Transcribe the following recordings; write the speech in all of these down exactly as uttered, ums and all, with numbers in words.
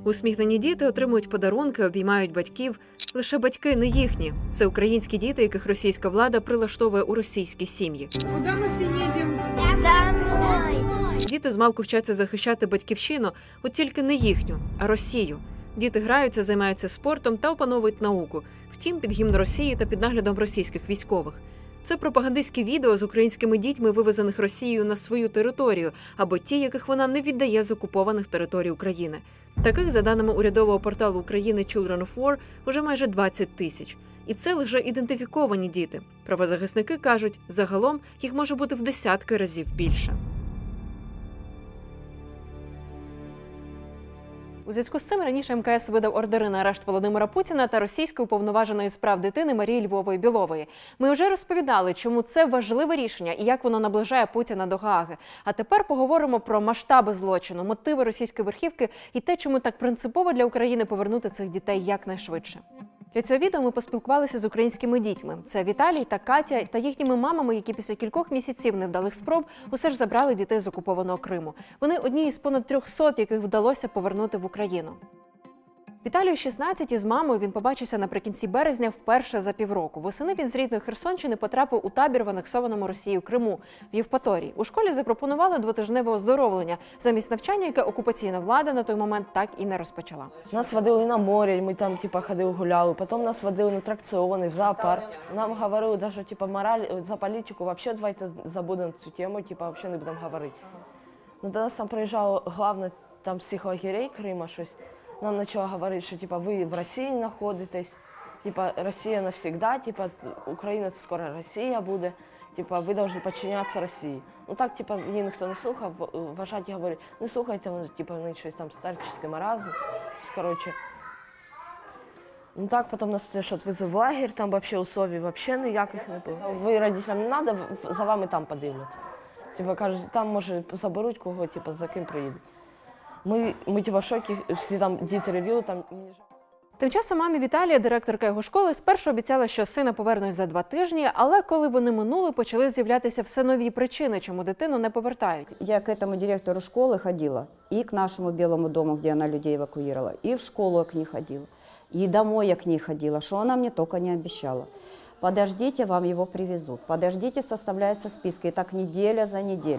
Усміхнені діти отримують подарунки, обіймають батьків. Лише батьки не їхні. Це українські діти, яких російська влада прилаштовує у російські сім'ї. Куди ми всі їдемо? Діти змалку вчаться захищати батьківщину, от тільки не їхню, а Росію. Діти граються, займаються спортом та опановують науку. Втім, під гімн Росії та під наглядом російських військових. Це пропагандистські відео з українськими дітьми, вивезених Росією на свою територію, або ті, яких вона не віддає з окупованих територій України. Таких, за даними урядового порталу України Children of War, уже майже двадцять тисяч. І це лише ідентифіковані діти. Правозахисники кажуть, загалом їх може бути в десятки разів більше. У зв'язку з цим раніше ем ка ес видав ордери на арешт Володимира Путіна та російської уповноваженої з прав дитини Марії Львової-Білової. Ми вже розповідали, чому це важливе рішення і як воно наближає Путіна до Гааги. А тепер поговоримо про масштаби злочину, мотиви російської верхівки і те, чому так принципово для України повернути цих дітей якнайшвидше. Для цього відео ми поспілкувалися з українськими дітьми. Це Віталій та Катя та їхніми мамами, які після кількох місяців невдалих спроб усе ж забрали дітей з окупованого Криму. Вони одні із понад трьохсот, яких вдалося повернути в Україну. Віталію шістнадцять, і з мамою він побачився наприкінці березня вперше за півроку. Восени він з рідної Херсонщини потрапив у табір в анексованому Росією Криму, в Євпаторії. У школі запропонували двотижневе оздоровлення, замість навчання, яке окупаційна влада на той момент так і не розпочала. Нас водили на море, ми там типа ходили, гуляли, потім нас водили на атракціони, в зоопарк. Нам говорили, даже типа мораль, за політику, вообще давайте забудемо цю тему, типа вообще не будемо говорити. Ну, до нас там приїжджало головне там з цих лагерей Крима щось. Нам почали говорити, що типа, ви в Росії знаходитесь, типа, Росія навсегда, типа, Україна це скоро Росія буде, типа, ви повинні підчинятися Росії. Ну так, типа, її ніхто не слухав, вважаті говорять, не слухайте, вони, типа, в них щось там старческий маразм, коротше. Ну так, потім нас що відвезли в лагерь, там взагалі условий взагалі ніяких не було. Ви родителям не треба, за вами там подивляться. Типа, кажуть, там, може, заберуть кого, типа, за ким приїдуть. Ми, ми типа, в шокі, всі там діти ревіли, там... Тим часом мамі Віталія, директорка його школи, спершу обіцяла, що сина повернуть за два тижні, але коли вони минули, почали з'являтися все нові причини, чому дитину не повертають. Я к этому директору школы ходила, и к нашему Белому дому, где она людей эвакуировала, и в школу я к ней ходила, и домой я к ней ходила, что она мне только не обещала. Подождите, вам его привезут, подождите, составляются списки, и так неделя за неделей.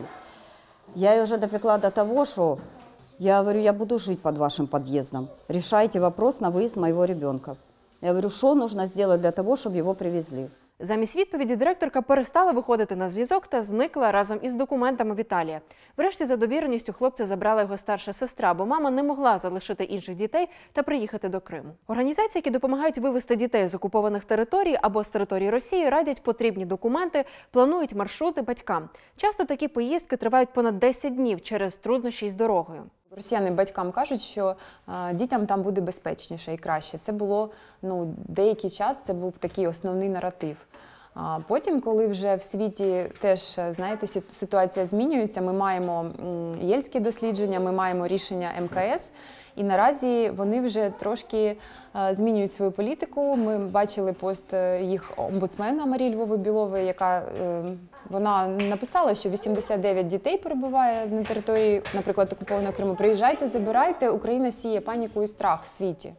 Я ее уже допекла до того, что... Я говорю, я буду жить под вашим подъездом. Решайте вопрос на выезд моего ребенка. Я говорю, что нужно сделать для того, чтобы его привезли. Замість відповіді директорка перестала виходити на зв'язок та зникла разом із документами Віталія. Врешті за довіреністю хлопця забрала його старша сестра, бо мама не могла залишити інших дітей та приїхати до Криму. Організації, які допомагають вивезти дітей з окупованих територій або з території Росії, радять потрібні документи, планують маршрути батькам. Часто такі поїздки тривають понад десять днів через труднощі із дорогою. Росіяни батькам кажуть, що а, дітям там буде безпечніше і краще. Це було, ну, деякий час, це був такий основний наратив. А потім, коли вже в світі теж, знаєте, ситуація змінюється, ми маємо єльські дослідження, ми маємо рішення ем ка ес, і наразі вони вже трошки а, змінюють свою політику. Ми бачили пост їх омбудсмена Марії Львової-Білової, яка е, вона написала, що вісімдесят дев'ять дітей перебуває на території, наприклад, окупованого Криму. Приїжджайте, забирайте, Україна сіє паніку і страх в світі.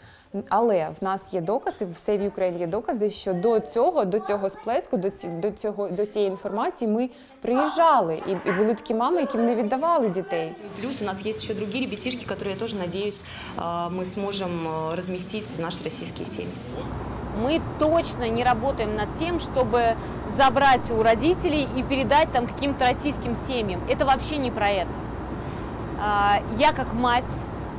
Але в нас є докази, в Save Ukraine є докази, що до цього, до цього сплеску, до, ці, до, цього, до цієї інформації ми приїжджали. І, і були такі мами, яким не віддавали дітей. Плюс у нас є ще інші ребятишки, які, я теж сподіваюся, ми зможемо розмістити в наші російські сім'ї. Мы точно не работаем над тем, чтобы забрать у родителей и передать там каким-то российским семьям. Это вообще не про это. Я как мать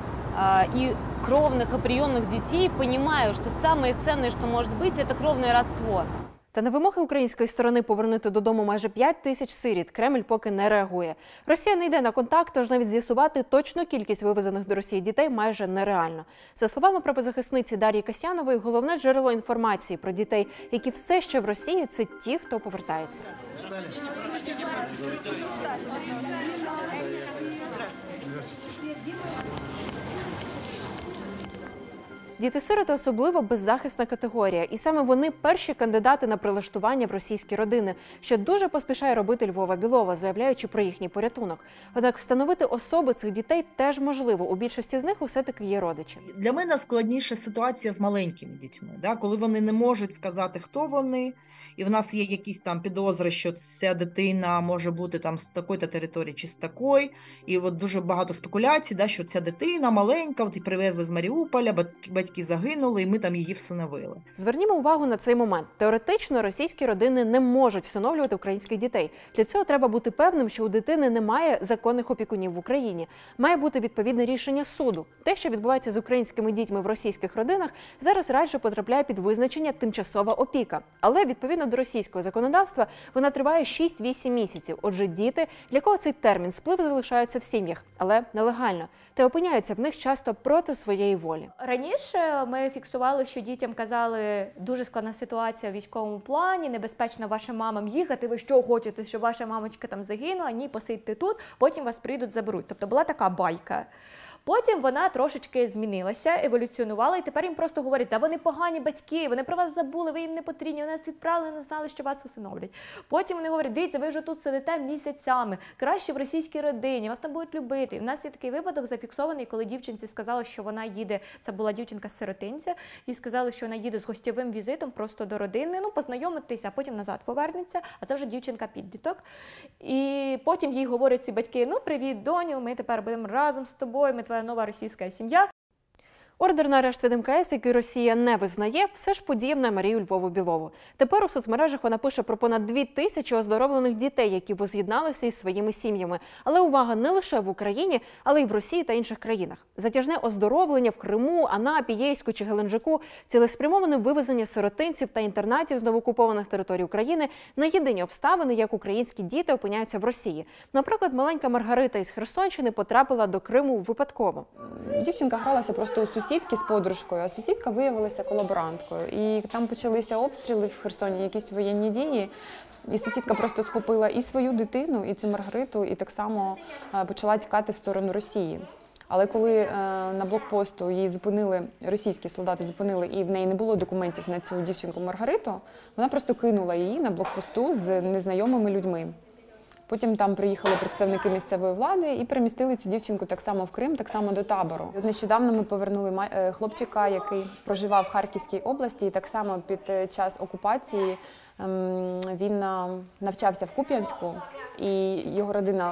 и кровных и приемных детей понимаю, что самое ценное, что может быть, это кровное родство. Та на вимоги української сторони повернути додому майже п'ять тисяч сиріт Кремль поки не реагує. Росія не йде на контакт, тож навіть з'ясувати точну кількість вивезених до Росії дітей майже нереально. За словами правозахисниці Дар'ї Касьянової, головне джерело інформації про дітей, які все ще в Росії, це ті, хто повертається. Діти-сироти особливо беззахисна категорія, і саме вони перші кандидати на прилаштування в російські родини, що дуже поспішає робити Львова Білова, заявляючи про їхній порятунок. Однак встановити особи цих дітей теж можливо. У більшості з них усе-таки є родичі. Для мене складніша ситуація з маленькими дітьми, да? Коли вони не можуть сказати, хто вони, і в нас є якісь там підозри, що ця дитина може бути там з такої-то території чи з такої, і от дуже багато спекуляцій, да, що ця дитина маленька, от і привезли з Маріуполя, батьки загинули, і ми там її всиновили. Звернімо увагу на цей момент. Теоретично російські родини не можуть всиновлювати українських дітей. Для цього треба бути певним, що у дитини немає законних опікунів в Україні. Має бути відповідне рішення суду. Те, що відбувається з українськими дітьми в російських родинах, зараз радше потрапляє під визначення «тимчасова опіка». Але відповідно до російського законодавства вона триває шість-вісім місяців. Отже, діти, для кого цей термін сплив, залишаються в сім'ях, але нелегально. Та опиняються в них часто проти своєї волі. Раніше ми фіксували, що дітям казали, дуже складна ситуація в військовому плані, небезпечно вашим мамам їхати, ви що хочете, щоб ваша мамочка там загинула, ні, посидьте тут, потім вас прийдуть, заберуть. Тобто була така байка. Потім вона трошечки змінилася, еволюціонувала, і тепер їм просто говорять, та вони погані батьки, вони про вас забули, ви їм не потрібні, вони нас відправили, не знали, що вас усиновлять. Потім вони говорять, дивіться, ви вже тут сидите місяцями, краще в російській родині, вас там будуть любити. І в нас є такий випадок зафіксований, коли дівчинці сказали, що вона їде, це була дівчинка з сиротинця, і сказали, що вона їде з гостьовим візитом просто до родини, ну, познайомитися, а потім назад повернеться, а це вже дівчинка-підліток. І потім їй говорять ці батьки, ну, привіт, доню, ми тепер будемо разом з тобою, ми твоя нова російська сім'я. Ордер на арешт від ем ка ес, який Росія не визнає, все ж подіяв на Марію Львову Білову. Тепер у соцмережах вона пише про понад дві тисячі оздоровлених дітей, які воз'єдналися із своїми сім'ями. Але увага, не лише в Україні, але й в Росії та інших країнах. Затяжне оздоровлення в Криму, Анапі, Єйську чи Геленджику, цілеспрямоване вивезення сиротинців та інтернатів з новоокупованих територій України – не єдині обставини, як українські діти опиняються в Росії. Наприклад, маленька Маргарита із Херсонщини потрапила до Криму випадково. Дівчинка гралася просто у сусідки з подружкою, а сусідка виявилася колаборанткою. І там почалися обстріли в Херсоні, якісь воєнні дії. І сусідка просто схопила і свою дитину, і цю Маргариту, і так само почала тікати в сторону Росії. Але коли е, на блокпосту її зупинили, російські солдати зупинили, і в неї не було документів на цю дівчинку Маргариту, вона просто кинула її на блокпосту з незнайомими людьми. Потім там приїхали представники місцевої влади і перемістили цю дівчинку так само в Крим, так само до табору. Нещодавно ми повернули хлопчика, який проживав в Харківській області, і так само під час окупації він навчався в Куп'янську, і його родина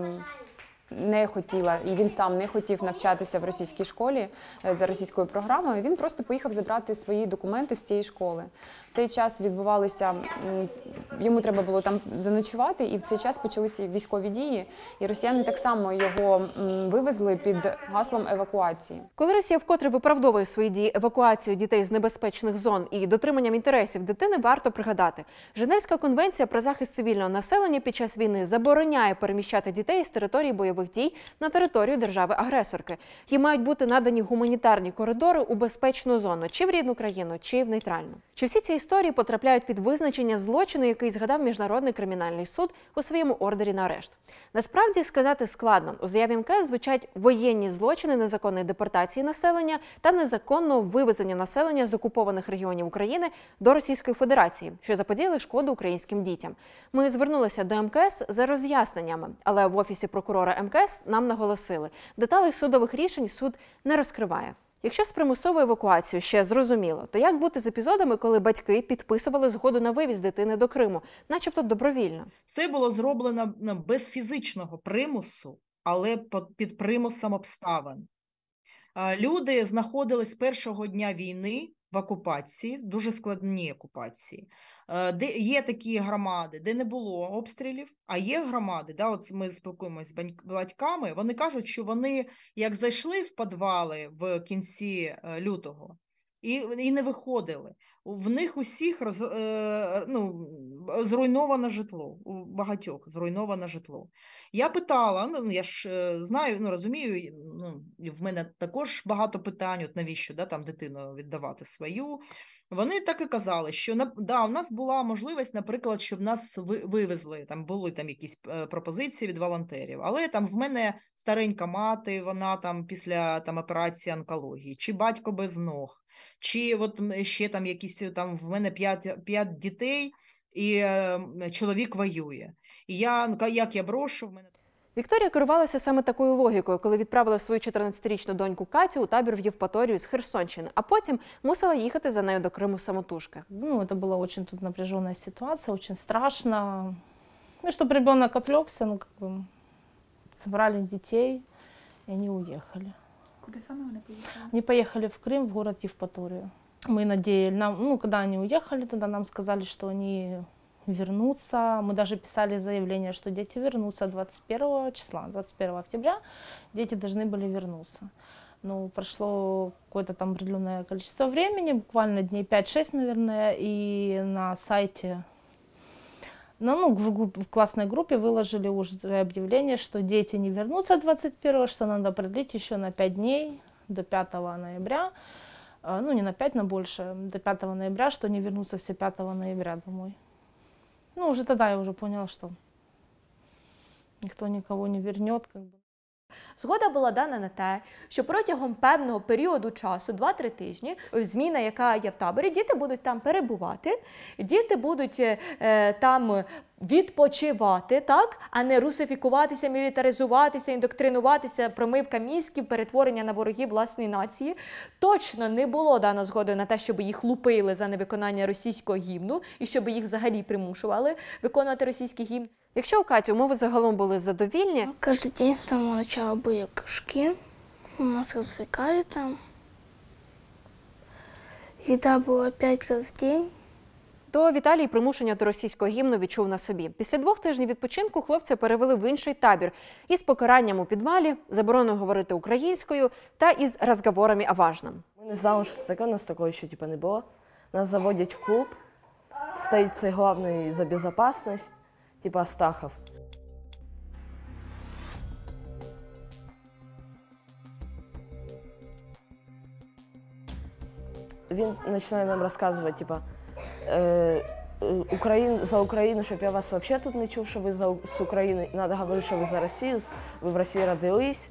не хотіла, і він сам не хотів навчатися в російській школі за російською програмою, він просто поїхав забрати свої документи з цієї школи. В цей час відбувалися, йому треба було там заночувати, і в цей час почалися військові дії, і росіяни так само його вивезли під гаслом евакуації. Коли Росія вкотре виправдовує свої дії евакуацією дітей з небезпечних зон і дотриманням інтересів дитини, варто пригадати. Женевська конвенція про захист цивільного населення під час війни забороняє переміщати дітей з території бойових дій на територію держави-агресорки. Їм мають бути надані гуманітарні коридори у безпечну зону, чи в рідну країну, чи в нейтральну. Чи всі ці історії потрапляють під визначення злочину, який згадав Міжнародний кримінальний суд у своєму ордері на арешт? Насправді сказати складно. У заяві ем ка ес звучать воєнні злочини незаконної депортації населення та незаконного вивезення населення з окупованих регіонів України до Російської Федерації, що заподіяли шкоду українським дітям. Ми звернулися до ем ка ес за роз'ясненнями, але в Офісі прокурора ем ка ес нам наголосили, деталей судових рішень суд не розкриває. Якщо з примусовою евакуацією ще зрозуміло, то як бути з епізодами, коли батьки підписували згоду на вивіз дитини до Криму, начебто добровільно? Це було зроблено без фізичного примусу, але під примусом обставин. Люди знаходились з першого дня війни в окупації, дуже складній окупації. Де є такі громади, де не було обстрілів, а є громади, да, от ми спілкуємося з батьками, вони кажуть, що вони як зайшли в підвали в кінці лютого, і, і не виходили. В них усіх роз, е, ну, зруйноване житло, у багатьох зруйноване житло. Я питала, ну, я ж знаю, ну, розумію, ну, в мене також багато питань, от навіщо, да, там дитину віддавати свою. Вони так і казали, що на- да, у нас була можливість, наприклад, щоб нас ви- вивезли, там були там якісь е, пропозиції від волонтерів, але там в мене старенька мати, вона там після там операції онкології, чи батько без ног, чи от м, ще там якісь там в мене п'ять п'ять дітей, і е, чоловік воює. І я, ну, ка- як я брошу, в мене... Вікторія керувалася саме такою логікою, коли відправила свою чотирнадцятирічну доньку Катю у табір в Євпаторію з Херсонщини, а потім мусила їхати за нею до Криму самотужки. Ну, это была очень тут напряженная ситуация, очень страшно. Ну, чтобы ребенок отвлекся, ну, как бы, собрали детей, и они уехали. Куди саме вони поїхали? Они поехали в Крым, в город Евпаторию. Мы надеялись, нам, ну, когда они уехали туда, нам сказали, что они вернутся. Мы даже писали заявление, что дети вернутся двадцать первого числа, двадцать первого октября, дети должны были вернуться. Ну, прошло какое-то там определенное количество времени, буквально дней пять-шесть, наверное, и на сайте, ну, ну в, группе, в классной группе выложили уже объявление, что дети не вернутся двадцать первого, что надо продлить еще на пять дней, до пятого ноября, ну, не на пять, на больше, до пятого ноября, что они вернутся все пятого ноября домой. Ну, уже тогда я уже поняла, что никто никого не вернет, как бы. Згода була дана на те, що протягом певного періоду часу, два-три тижні, зміна, яка є в таборі, діти будуть там перебувати, діти будуть е, там відпочивати, так, а не русифікуватися, мілітаризуватися, індоктринуватися, промивка мізків, перетворення на ворогів власної нації. Точно не було дано згоди на те, щоб їх лупили за невиконання російського гімну і щоб їх взагалі примушували виконувати російський гімн. Якщо у Каті умови загалом були задовільні, Каждый день с самого начала были кружки, у нас развлекали там. Еда была пять раз в день. то Віталій примушення до російського гімну відчув на собі. Після двох тижнів відпочинку хлопця перевели в інший табір із покаранням у підвалі, забороною говорити українською та із розговорами о важном. Ми не знали, що це таке, у нас такого ще типу, не було. Нас заводять в клуб, стоїть цей головний за безпечність, типу Астахов. Він починає нам розказувати, типу, е, Україн, за Україну, щоб я вас взагалі тут не чув, що ви за, з України. Треба говорити, що ви за Росію, ви в Росії родились.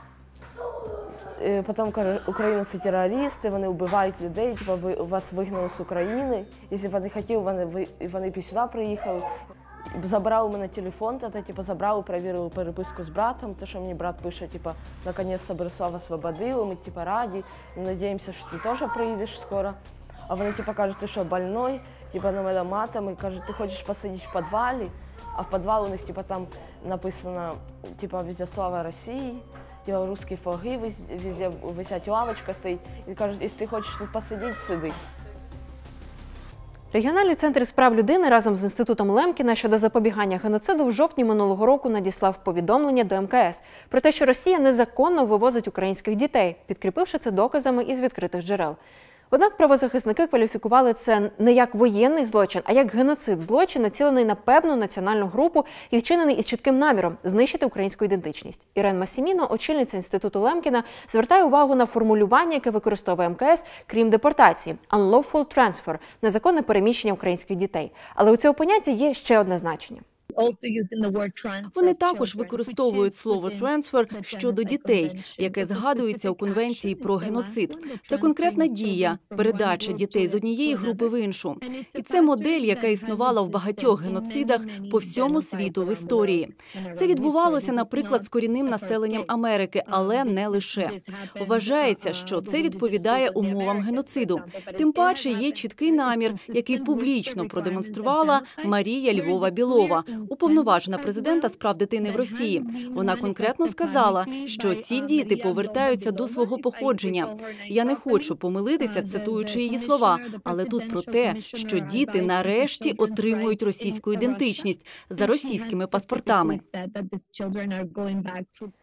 Е, потім каже, Україна – це терористи, вони вбивають людей, типу, ви, вас вигнали з України. Якщо вони хотіли, вони, вони б сюди приїхали. Забрав у мене телефон, тоді, типу, забрав, перевірив переписку з братом, те, що мені брат пише, типу, наконець-то Борислава освободили, ми, типу, раді, надіємося, що ти теж приїдеш скоро. А вони, типу, кажуть, ти що, больной, типу, на мене матом, і кажуть, ти хочеш посидіти в підвалі, а в підвалі у них, типу, там написано, типу, везде слава Росії, типу, русські флаги, везде висять, лавочка стоїть, і кажуть, якщо ти хочеш тут посидіти, сиди. Регіональний центр з прав людини разом з Інститутом Лемкіна щодо запобігання геноциду в жовтні минулого року надіслав повідомлення до ем ка ес про те, що Росія незаконно вивозить українських дітей, підкріпивши це доказами із відкритих джерел. Однак правозахисники кваліфікували це не як воєнний злочин, а як геноцид – злочин, націлений на певну національну групу і вчинений із чітким наміром – знищити українську ідентичність. Ірен Масіміно, очільниця Інституту Лемкіна, звертає увагу на формулювання, яке використовує ем ка ес, крім депортації – unlawful transfer – незаконне переміщення українських дітей. Але у цього поняття є ще одне значення. Вони також використовують слово «трансфер» щодо дітей, яке згадується у Конвенції про геноцид. Це конкретна дія – передача дітей з однієї групи в іншу. І це модель, яка існувала в багатьох геноцидах по всьому світу в історії. Це відбувалося, наприклад, з корінним населенням Америки, але не лише. Вважається, що це відповідає умовам геноциду. Тим паче є чіткий намір, який публічно продемонструвала Марія Львова-Білова, уповноважена президента з прав дитини в Росії. Вона конкретно сказала, що ці діти повертаються до свого походження. Я не хочу помилитися, цитуючи її слова, але тут про те, що діти нарешті отримують російську ідентичність за російськими паспортами.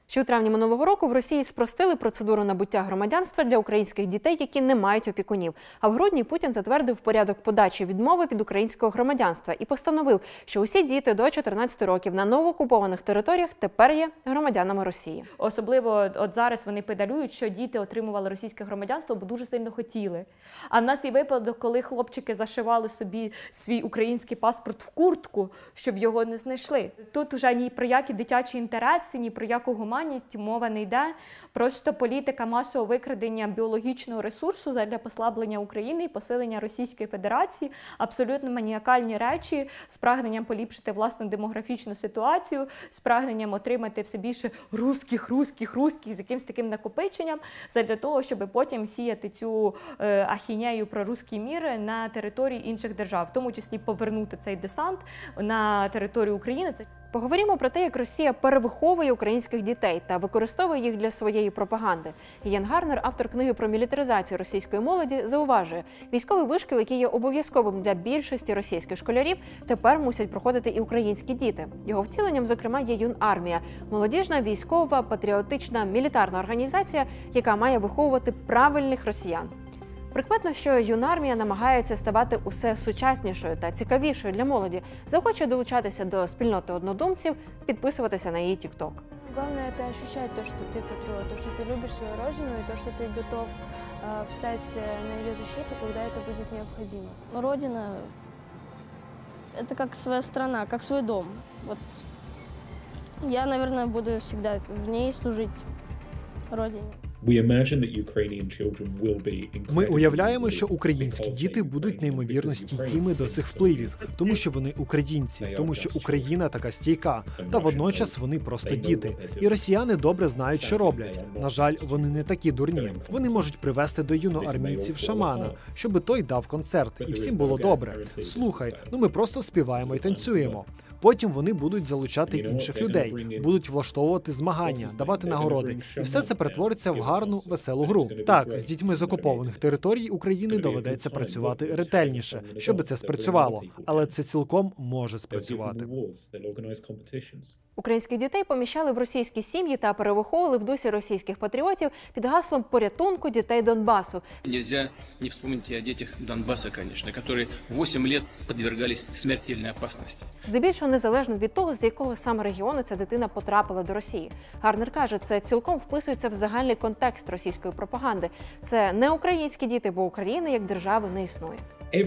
Ще у травні минулого року в Росії спростили процедуру набуття громадянства для українських дітей, які не мають опікунів. А в грудні Путін затвердив порядок подачі відмови від українського громадянства і постановив, що усі діти до чотирнадцяти років на новоокупованих територіях тепер є громадянами Росії. Особливо от зараз вони педалюють, що діти отримували російське громадянство, бо дуже сильно хотіли. А в нас є випадок, коли хлопчики зашивали собі свій український паспорт в куртку, щоб його не знайшли. Тут уже ні про які дитячі інтереси, ні про яку гуманність мова не йде. Просто політика масового викрадення біологічного ресурсу задля послаблення України і посилення Російської Федерації, абсолютно маніакальні речі з прагненням поліпшити власну демографічну ситуацію, з прагненням отримати все більше русських, русських, русських з якимось таким накопиченням, задля того, щоб потім сіяти цю е, ахінею про руський мір на території інших держав, в тому числі повернути цей десант на територію України. Це Поговоримо про те, як Росія перевиховує українських дітей та використовує їх для своєї пропаганди. Ян Гарнер, автор книги про мілітаризацію російської молоді, зауважує, військовий вишкіл, який є обов'язковим для більшості російських школярів, тепер мусять проходити і українські діти. Його втіленням, зокрема, є Юнармія – молодіжна, військова, патріотична, мілітарна організація, яка має виховувати правильних росіян. Прикметно, що Юнармія намагається ставати усе сучаснішою та цікавішою для молоді, захоче долучатися до спільноти однодумців, підписуватися на її тік-ток. Главное – это ощущать то, что ты патриот, то, что ты любишь свою родину и то, что ты готов э, встать на ее защиту, когда это будет необходимо. Родина – это как своя страна, как свой дом. Вот я, наверное, буду всегда в ней служить родине. Ми уявляємо, що українські діти будуть неймовірно стійкими до цих впливів, тому що вони українці, тому що Україна така стійка, та водночас вони просто діти. І росіяни добре знають, що роблять. На жаль, вони не такі дурні. Вони можуть привезти до юноармійців шамана, щоби той дав концерт, і всім було добре. Слухай, ну ми просто співаємо і танцюємо. Потім вони будуть залучати інших людей, будуть влаштовувати змагання, давати нагороди. І все це перетвориться в гарну, веселу гру. Так, з дітьми з окупованих територій України доведеться працювати ретельніше, щоб це спрацювало. Але це цілком може спрацювати. Українських дітей поміщали в російські сім'ї та перевиховували в дусі російських патріотів під гаслом порятунку дітей Донбасу. Нельзя не вспомнить о детях Донбасса, конечно, которые восемь лет подвергались смертельной опасности. Здебільшого незалежно від того, з якого саме регіону ця дитина потрапила до Росії. Гарнер каже, це цілком вписується в загальний контекст російської пропаганди. Це не українські діти, бо України як держави не існує.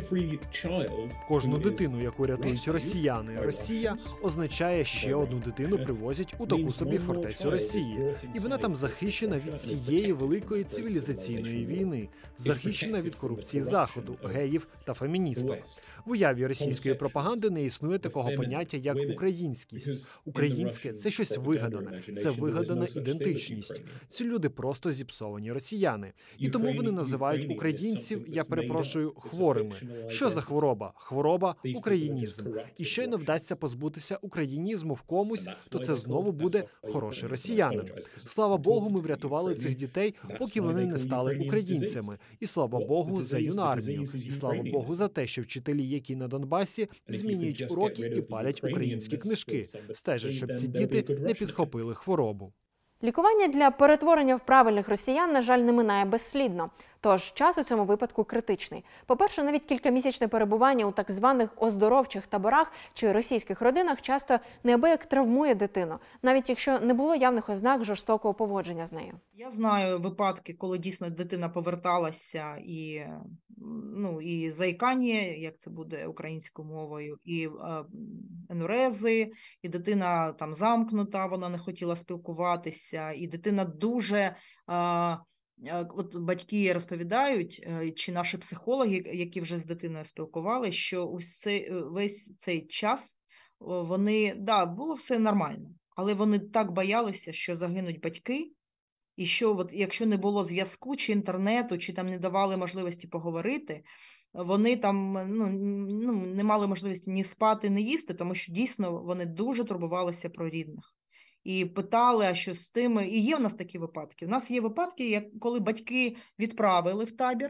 Кожну дитину, яку рятують росіяни, Росія означає ще одну дитину привозять у таку собі фортецю Росії. І вона там захищена від цієї великої цивілізаційної війни, захищена від корупції Заходу, геїв та феміністок. В уяві російської пропаганди не існує такого поняття, як українськість. Українське – це щось вигадане, це вигадана ідентичність. Ці люди просто зіпсовані росіяни. І тому вони називають українців, я перепрошую, хворими. Що за хвороба? Хвороба – українізм. І щойно вдасться позбутися українізму в комусь, то це знову буде хороший росіянин. Слава Богу, ми врятували цих дітей, поки вони не стали українцями. І слава Богу за Юнармію. І слава Богу за те, що вчителі, які на Донбасі, змінюють уроки і палять українські книжки. Стежать, щоб ці діти не підхопили хворобу. Лікування для перетворення в правильних росіян, на жаль, не минає безслідно. Тож час у цьому випадку критичний. По-перше, навіть кількамісячне перебування у так званих оздоровчих таборах чи російських родинах часто неабияк травмує дитину, навіть якщо не було явних ознак жорстокого поводження з нею. Я знаю випадки, коли дійсно дитина поверталася і, ну, і заїкання, як це буде українською мовою, і е, енурези, і дитина там замкнута, вона не хотіла спілкуватися, і дитина дуже... Е, От батьки розповідають, чи наші психологи, які вже з дитиною спілкувалися, що усе, весь цей час вони, да, було все нормально, але вони так боялися, що загинуть батьки, і що от, якщо не було зв'язку, чи інтернету, чи там не давали можливості поговорити, вони там ну, ну, не мали можливості ні спати, ні їсти, тому що дійсно вони дуже турбувалися про рідних. І питали, а що з тими. І є в нас такі випадки. У нас є випадки, як коли батьки відправили в табір,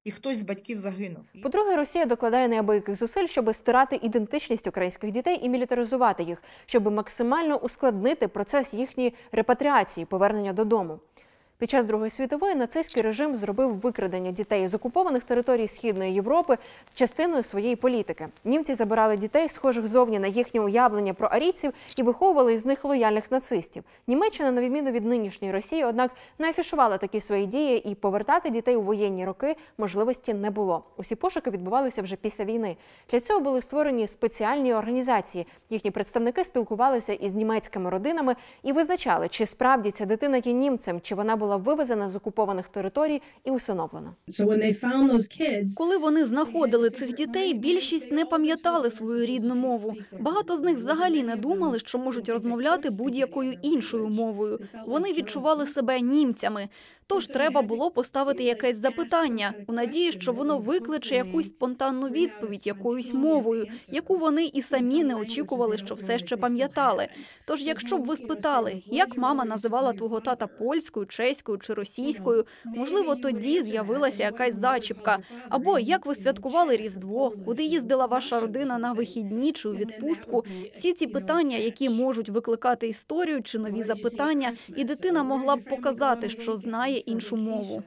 і хтось з батьків загинув. По-друге, Росія докладає неабияких зусиль, щоб стирати ідентичність українських дітей і мілітаризувати їх, щоб максимально ускладнити процес їхньої репатріації, повернення додому. Під час Другої світової нацистський режим зробив викрадення дітей з окупованих територій Східної Європи частиною своєї політики. Німці забирали дітей, схожих зовні на їхнє уявлення про арійців, і виховували із них лояльних нацистів. Німеччина, на відміну від нинішньої Росії, однак не афішувала такі свої дії, і повертати дітей у воєнні роки можливості не було. Усі пошуки відбувалися вже після війни. Для цього були створені спеціальні організації. Їхні представники спілкувалися із німецькими родинами і визначали, чи справді ця дитина є німцем, чи вона була була вивезена з окупованих територій і усиновлена. Коли вони знаходили цих дітей, більшість не пам'ятали свою рідну мову. Багато з них взагалі не думали, що можуть розмовляти будь-якою іншою мовою. Вони відчували себе німцями. Тож треба було поставити якесь запитання, у надії, що воно викличе якусь спонтанну відповідь якоюсь мовою, яку вони і самі не очікували, що все ще пам'ятали. Тож якщо б ви спитали, як мама називала твого тата польською, чеською чи російською, можливо, тоді з'явилася якась зачіпка. Або як ви святкували Різдво, куди їздила ваша родина на вихідні чи у відпустку. Всі ці питання, які можуть викликати історію чи нові запитання, і дитина могла б показати, що знає іншу мову.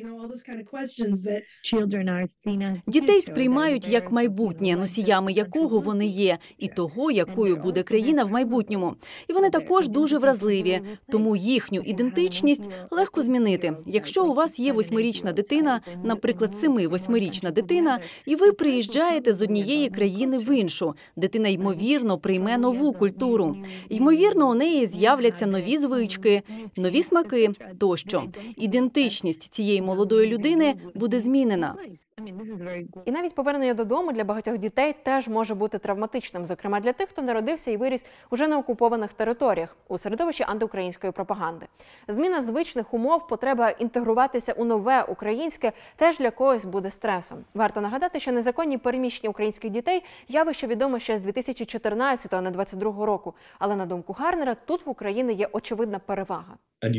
Дітей сприймають як майбутнє, носіями якого вони є, і того, якою буде країна в майбутньому. І вони також дуже вразливі, тому їхню ідентичність легко змінити. Якщо у вас є восьмирічна дитина, наприклад, семи-восьмирічна дитина, і ви приїжджаєте з однієї країни в іншу, дитина, ймовірно, прийме нову культуру. Ймовірно, у неї з'являться нові звички, нові смаки тощо. Ідентичність цієї молодої людини буде змінена. І навіть повернення додому для багатьох дітей теж може бути травматичним, зокрема для тих, хто народився і виріс уже на окупованих територіях, у середовищі антиукраїнської пропаганди. Зміна звичних умов, потреба інтегруватися у нове українське теж для когось буде стресом. Варто нагадати, що незаконні переміщення українських дітей – явище відоме ще з дві тисячі чотирнадцятого, а не двадцять другого року. Але, на думку Гарнера, тут в Україні є очевидна перевага.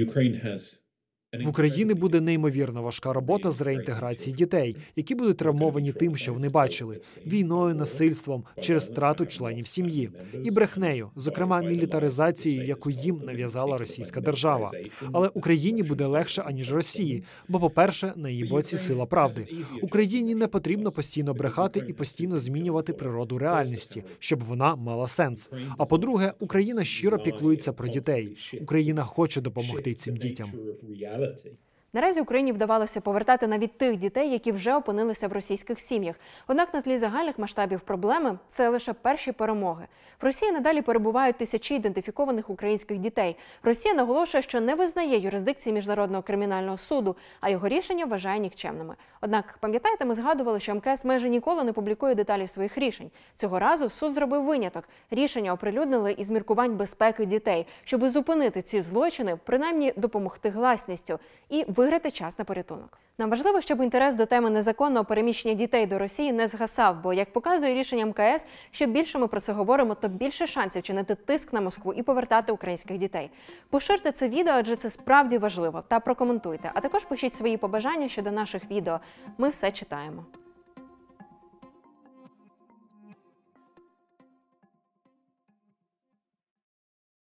В Україні буде неймовірно важка робота з реінтеграції дітей, які будуть травмовані тим, що вони бачили – війною, насильством, через втрату членів сім'ї. І брехнею, зокрема мілітаризацією, яку їм нав'язала російська держава. Але Україні буде легше, аніж Росії, бо, по-перше, на її боці сила правди. Україні не потрібно постійно брехати і постійно змінювати природу реальності, щоб вона мала сенс. А по-друге, Україна щиро піклується про дітей. Україна хоче допомогти цим дітям. Наразі Україні вдавалося повертати навіть тих дітей, які вже опинилися в російських сім'ях. Однак на тлі загальних масштабів проблеми це лише перші перемоги. В Росії надалі перебувають тисячі ідентифікованих українських дітей. Росія наголошує, що не визнає юрисдикції Міжнародного кримінального суду, а його рішення вважає нікчемними. Однак, пам'ятаєте, ми згадували, що ем ка ес майже ніколи не публікує деталі своїх рішень. Цього разу суд зробив виняток. Рішення оприлюднили із міркувань безпеки дітей, щоб зупинити ці злочини, принаймні допомогти гласністю і виграти час на порятунок. Нам важливо, щоб інтерес до теми незаконного переміщення дітей до Росії не згасав, бо, як показує рішення ем ка ес, що більше ми про це говоримо, то більше шансів чинити тиск на Москву і повертати українських дітей. Поширте це відео, адже це справді важливо, та прокоментуйте. А також пишіть свої побажання щодо наших відео. Ми все читаємо.